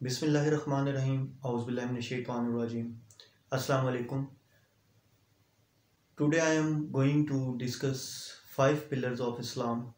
बिस्मिल्लाहिर्रहमानिर्रहीम औज़ुबिल्लाहि Assalamu alaikum. Today I am going to discuss 5 pillars of Islam.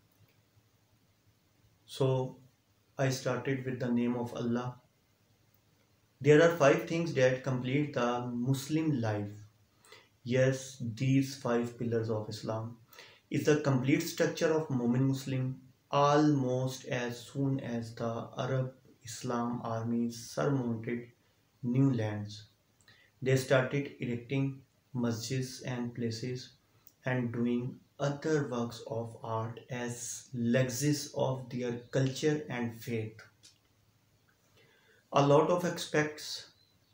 So I started with the name of Allah. There are 5 things that complete the Muslim life. Yes, these 5 pillars of Islam is the complete structure of Mu'min Muslim almost as soon as the Arab Islam armies surmounted new lands. They started erecting masjids and places and doing other works of art as legacies of their culture and faith. A lot of aspects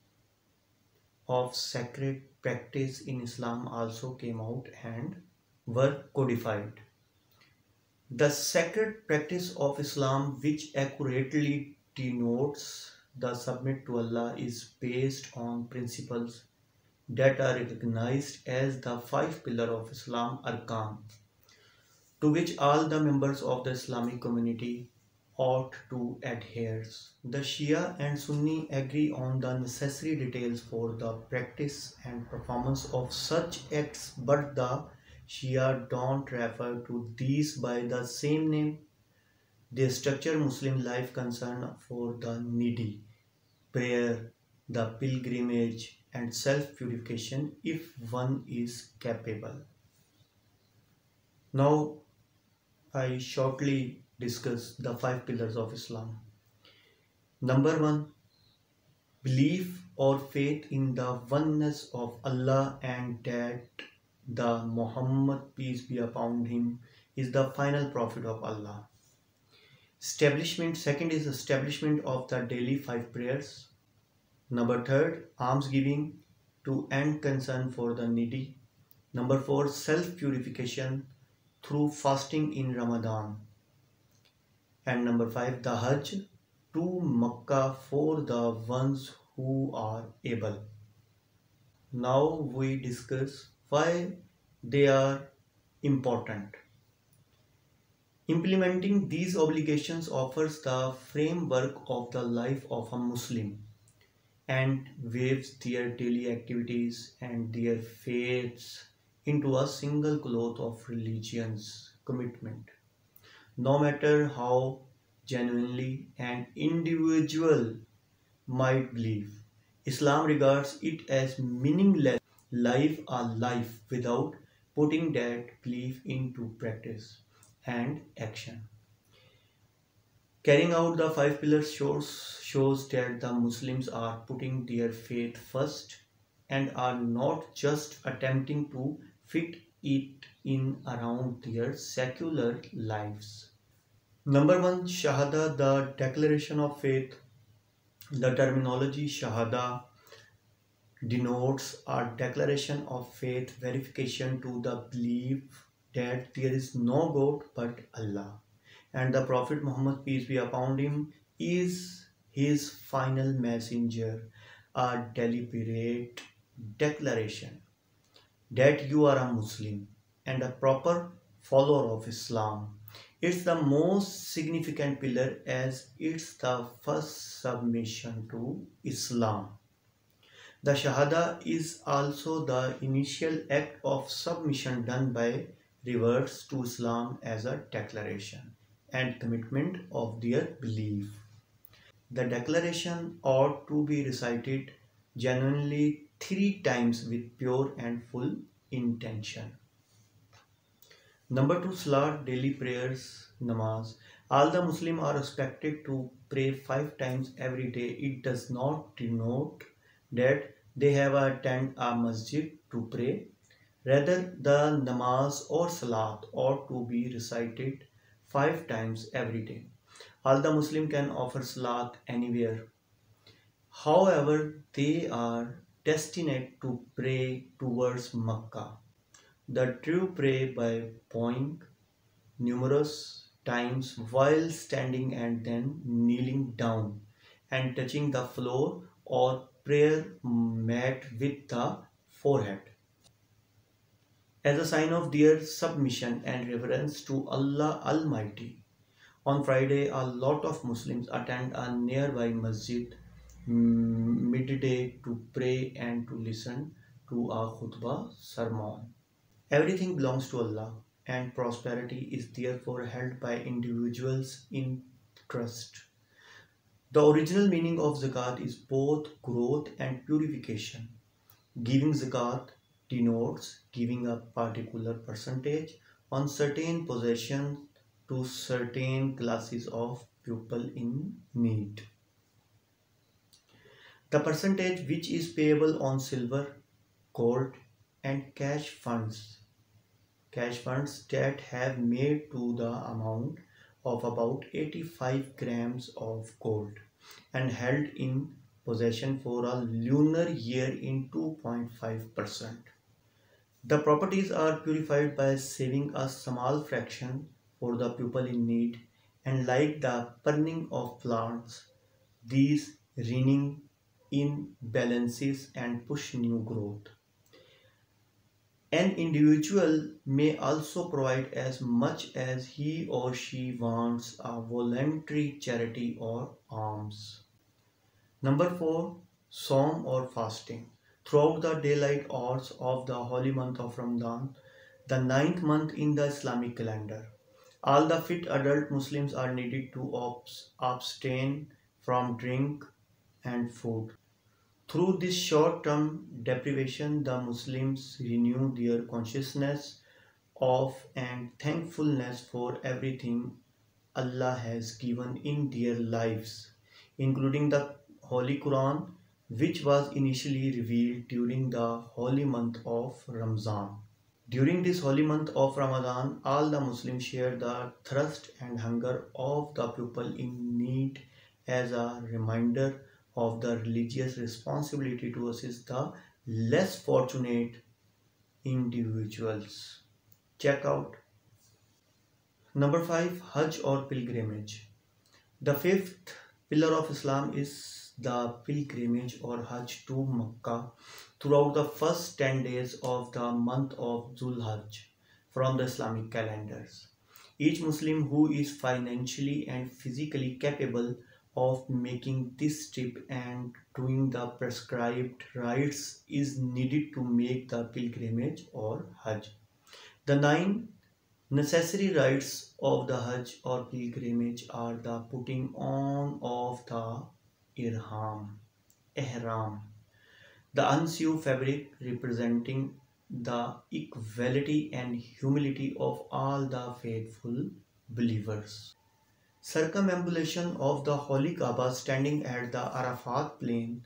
of sacred practice in Islam also came out and were codified. The sacred practice of Islam, which accurately denotes the submit to Allah, is based on principles that are recognized as the 5 pillars of Islam Arkan, to which all the members of the Islamic community ought to adhere. The Shia and Sunni agree on the necessary details for the practice and performance of such acts, but the Shia don't refer to these by the same name. They structure Muslim life concern for the needy, prayer, the pilgrimage, and self-purification if one is capable. Now, I shortly discuss the 5 pillars of Islam. Number 1, belief or faith in the oneness of Allah and that the Muhammad, peace be upon him, is the final prophet of Allah. Second is establishment of the daily 5 prayers. Number 3, almsgiving to end concern for the needy. Number 4, self-purification through fasting in Ramadan. And number 5, the Hajj to Makkah for the ones who are able. Now we discuss why they are important. Implementing these obligations offers the framework of the life of a Muslim and weaves their daily activities and their faiths into a single cloth of religion's commitment. No matter how genuinely an individual might believe, Islam regards it as meaningless life a life without putting that belief into practice and action. Carrying out the 5 pillars shows that the Muslims are putting their faith first and are not just attempting to fit it in around their secular lives. Number 1, Shahada, the declaration of faith. The terminology Shahada denotes a declaration of faith verification to the belief that there is no God but Allah and the Prophet Muhammad, peace be upon him, is his final messenger, a deliberate declaration that you are a Muslim and a proper follower of Islam. It's the most significant pillar as it's the first submission to Islam. The Shahada is also the initial act of submission done by reverts to Islam as a declaration and commitment of their belief. The declaration ought to be recited genuinely 3 times with pure and full intention. Number 2, Salat, daily prayers, namaz. All the Muslims are expected to pray 5 times every day. It does not denote that they have attend a masjid to pray. Rather, the namaz or salat ought to be recited 5 times every day. All the Muslim can offer salat anywhere. However, they are destined to pray towards Makkah. The true pray by bowing numerous times while standing and then kneeling down and touching the floor or prayer mat with the forehead as a sign of their submission and reverence to Allah Almighty. On Friday, a lot of Muslims attend a nearby masjid midday to pray and to listen to a khutbah sermon. Everything belongs to Allah, and prosperity is therefore held by individuals in trust. The original meaning of zakat is both growth and purification. Giving zakat denotes giving a particular percentage on certain possessions to certain classes of people in need. The percentage which is payable on silver, gold, and cash funds that have made to the amount of about 85 grams of gold and held in possession for a lunar year in 2.5%. The properties are purified by saving a small fraction for the people in need, and like the pruning of plants, these rening in balances and push new growth. An individual may also provide as much as he or she wants a voluntary charity or alms. Number 4. Psalm or fasting. Throughout the daylight hours of the holy month of Ramadan, the ninth month in the Islamic calendar, all the fit adult Muslims are needed to abstain from drink and food. Through this short-term deprivation, the Muslims renew their consciousness of and thankfulness for everything Allah has given in their lives, including the Holy Quran, which was initially revealed during the holy month of Ramzan. During this holy month of Ramadan, all the Muslims share the thirst and hunger of the people in need as a reminder of the religious responsibility to assist the less fortunate individuals. Check out number 5. Hajj or pilgrimage. The fifth pillar of Islam is the pilgrimage or Hajj to Makkah throughout the first 10 days of the month of Dhul Hajj from the Islamic calendars. Each Muslim who is financially and physically capable of making this trip and doing the prescribed rites is needed to make the pilgrimage or Hajj. The 9 necessary rites of the Hajj or pilgrimage are the putting on of the ihram, the unsew fabric representing the equality and humility of all the faithful believers. Circumambulation of the Holy Kaaba standing at the Arafat plain,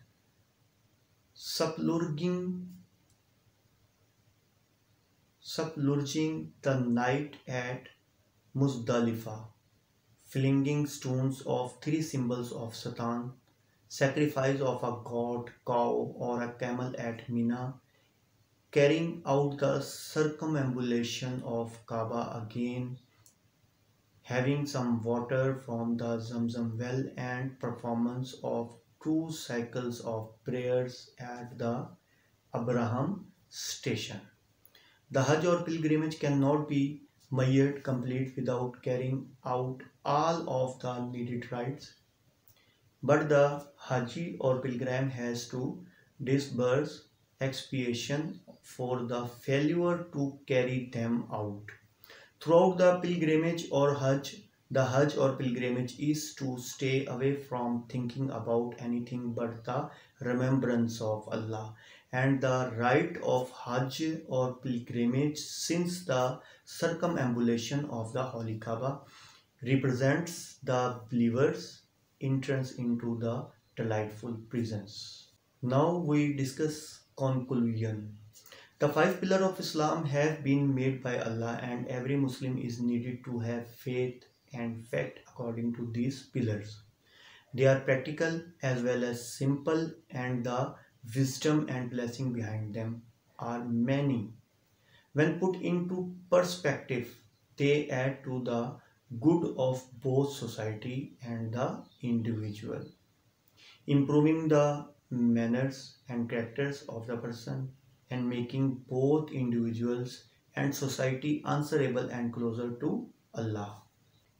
sublurging the night at Muzdalifah, flinging stones of 3 symbols of Satan, sacrifice of a goat, cow, or a camel at Mina, carrying out the circumambulation of Kaaba again, having some water from the Zamzam well, and performance of 2 cycles of prayers at the Abraham station. The Hajj or pilgrimage cannot be made complete without carrying out all of the needed rites, but the Haji or pilgrim has to disburse expiation for the failure to carry them out. Throughout the pilgrimage or Hajj, the Hajj or pilgrimage is to stay away from thinking about anything but the remembrance of Allah. And the rite of Hajj or pilgrimage, since the circumambulation of the Holy Kaaba represents the believer's entrance into the delightful presence. Now we discuss conclusion. The 5 pillars of Islam have been made by Allah, and every Muslim is needed to have faith and fact according to these pillars. They are practical as well as simple, and the wisdom and blessing behind them are many. When put into perspective, they add to the good of both society and the individual, improving the manners and characters of the person and making both individuals and society answerable and closer to Allah.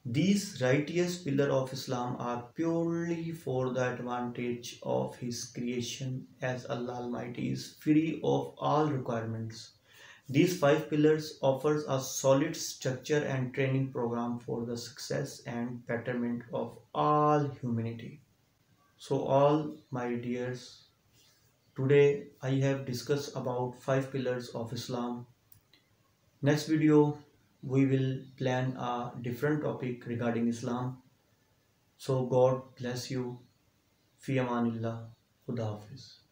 These righteous pillars of Islam are purely for the advantage of His creation, as Allah Almighty is free of all requirements. These five pillars offers a solid structure and training program for the success and betterment of all humanity. So all my dears, today I have discussed about five pillars of Islam. Next video we will plan a different topic regarding Islam. So God bless you. Fi amanillah. Khuda Hafiz.